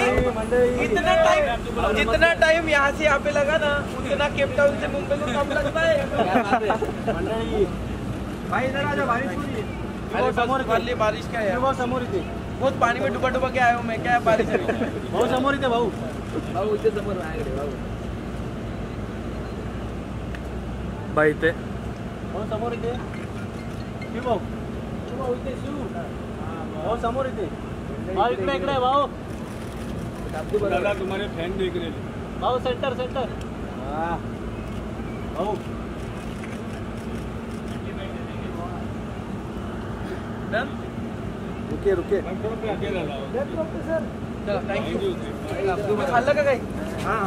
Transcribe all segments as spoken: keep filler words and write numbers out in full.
इतना टाइम जितना टाइम यहाँ से यहाँ पे लगा ना उतना केप टाउन से मुंबई को कम लगता है। भाई इधर आ जाओ, बारिश हो रही है। अरे समोर वाली बारिश क्या है? बहुत समोर थी, बहुत पानी में डूबा डूबा के आया हूँ मैं। क्या है बारिश है? बहुत समोर थे भाऊ। भाऊ इतने समोर आए भाऊ। भाई थे बहुत समोर थे। क्यों भाऊ? क्यों भाऊ इतने शू? बहुत समोर थे भाऊ। इकडे इकडे भाऊ। दादा तुम्हारे फैन देख रहे भाऊ। सेंटर सेंटर भाऊ। रुके रुके सर। चलो थैंक यू। खाल्लं का काही? हां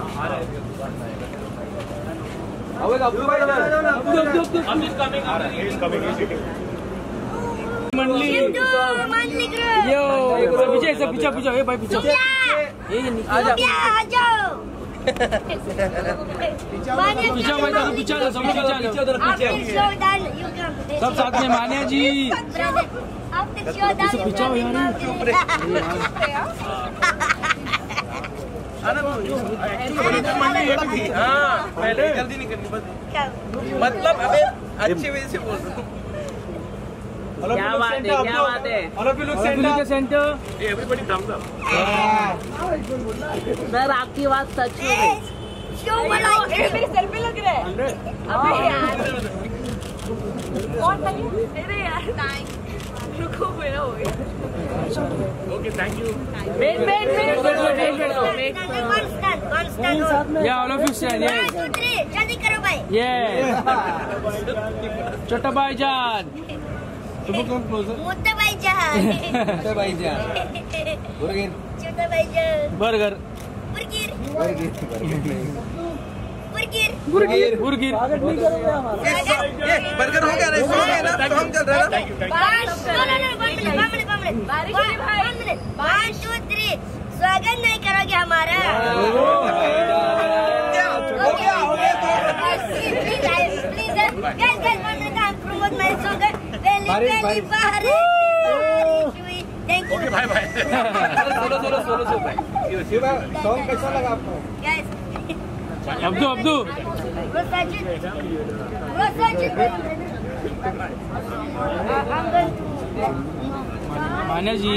मंडली यो पीछे सब पीछे पीछे ए भाई पीछे ये नीचे आ जाओ आ जाओ पीछे भाई पीछे सब पीछे उधर पीछे सब साथ में मानिया जी पीछे हो यार चुप रहे। हाँ पहले जल्दी नहीं करनी बस मतलब अबे अच्छे वजह से बोल रहा हूँ। क्या बात है क्या बात है? के center everybody thumbs up. Sir आपकी बात सच है। मेरे सर पे लग रहा है। अबे यार कौन लगी? अरे यार थैंक रुको मेरा हो गया। Okay thank you. Wait wait wait wait constant constant या ऑल ऑफ यू स्टैंड ये जल्दी करो भाई ये छोटा भाईजान मोटा भाईजान छोटा भाईजान बर्गर छोटा भाईजान burger burger burger burger burger burger burger हो गया ना? सॉन्ग है ना? सॉन्ग चल रहा है ना? वन टू थ्री स्वागत नहीं करोगे हमारा? हो गया हो गया थैंक यू भाई भाई। सोलो सोलो सोलो सोलो भाई। सॉन्ग कैसा लगा आपको? Abdu Abdu Manya ji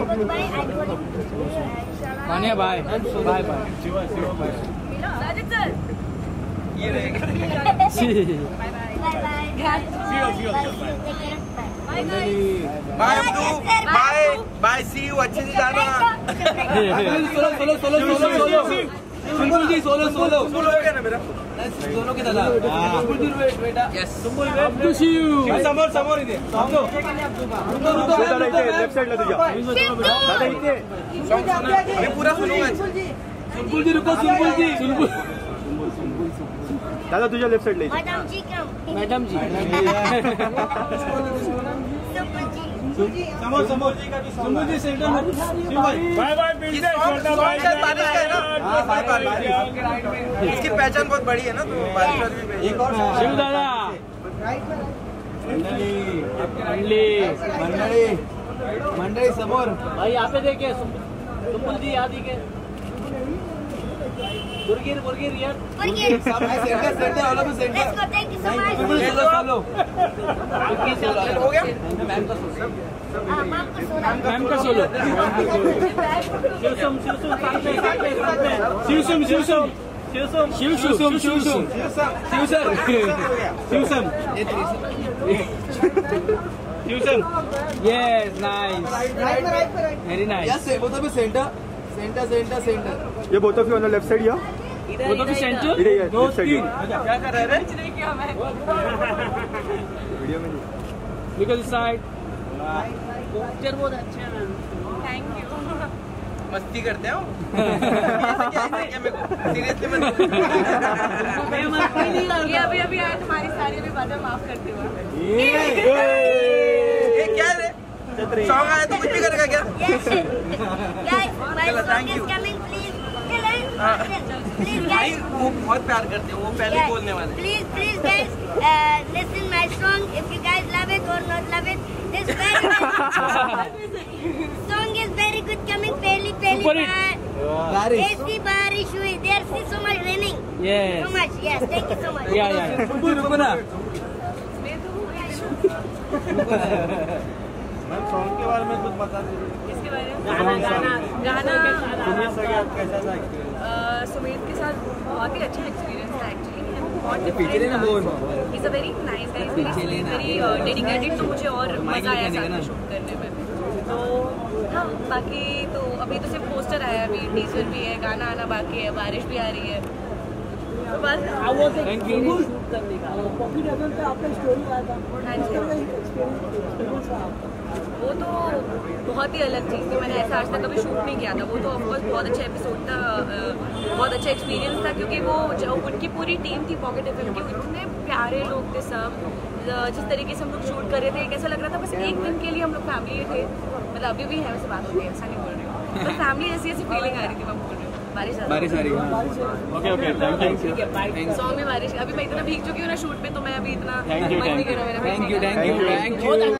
Manya bye bye bye ये रहेगा bye Abdu bye bye see you अच्छे से जाना। Solo solo solo solo solo Sumbul ji solo solo Sumbul हो गया ना मेरा दोनों के दादा सुंबुल जी वेट बेटा yes Sumbul wait to see you समोर समोर इथे समोर रुको रुको दादा इथे लेफ्ट साइड ला तुझ्या दादा इथे मैं पूरा सुनूंगा। सुंबुल जी रुको सुंबुल जी सुंबुल दादा तुझ्या लेफ्ट साइड ला मैडम जी क्यों मैडम जी समोर समोर जी का भी समोर जी सेंटर में बाय बाय बिल्डर छोटा भाई बारिश का है ना? हां बाय बाय इसकी पहचान बहुत बड़ी है ना तो बारिश भी एक और शिव दादा मंडली मंडली मंडली मंडली समोर भाई यहाँ पे देखिए सुंबुल जी यहाँ देखिए बुर्गिर बुर्गिर यार बुर्गिर सब center center all of center let's go thank you so much चलो हो गया मैम का सोलो मैम का सोलो शिवसम शिवसम शिवसम शिवसम शिवसम शिवसम शिवसम शिवसम शिवसम शिवसम yes nice very nice yes both of center center center center ये both of you on the left side या बोथ ऑफ यू सेंटर दो तीन क्या कर रहे हैं? नहीं किया मैं वीडियो में नहीं बिकॉज़ साइड पिक्चर बहुत अच्छे हैं मैम थैंक यू मस्ती करते हो सीरियसली मैं मस्ती नहीं कर रहा अभी अभी आया तुम्हारी सारी भी बातें माफ करती हूँ। ये क्या है सॉन्ग आया तो कुछ भी करेगा क्या? थैंक यू भाई वो बहुत प्यार करते हैं वो पहले बोलने वाले please please guys listen my song if you guys love it और not love it this song is very good coming पहली पहली बार बारिश ऐसी बारिश हुई, there see so much raining, yes so much, yes, thank you so much. या या रुको ना मैम सॉन्ग के बारे में कुछ बता दीजिए। किसके बारे में? गाना गाना गाना सुमित से क्या कैसा था एक्सपीरियंस? सुमित के साथ बहुत ही अच्छा एक्सपीरियंस था एक्चुअली। पीछे लेना बोल is a very nice guys, very very dedicated, तो मुझे और मजा आया साथ में शूट करने में। तो हाँ, बाकी तो अभी तो सिर्फ पोस्टर आया, अभी टीजर भी है, गाना आना बाकी है, बारिश भी आ रही है, तो बस थैंक यू। वो तो बहुत ही अलग चीज़ थी, मैंने ऐसा आज तक कभी शूट नहीं किया था। वो तो ऑफकोर्स बहुत अच्छा एपिसोड था, बहुत अच्छा एक्सपीरियंस था, क्योंकि वो जो उनकी पूरी टीम थी पॉकेट एफएम की, इतने प्यारे लोग थे सब। जिस तरीके से हम लोग शूट कर रहे थे, कैसा लग रहा था बस एक दिन के लिए हम लोग फैमिली थे, मतलब अभी भी है वैसे बात होती है, ऐसा नहीं बोल रही हूँ, तो फैमिली ऐसी ऐसी फीलिंग आ रही थी, मैं बोल रही हूँ। बारिश बारिश आ रही है। Okay okay thank you. Song में बारिश, अभी मैं इतना भीग चुकी हूँ ना शूट पे, तो मैं अभी इतना मन नहीं कर रहा मेरा। Thank you thank you thank you.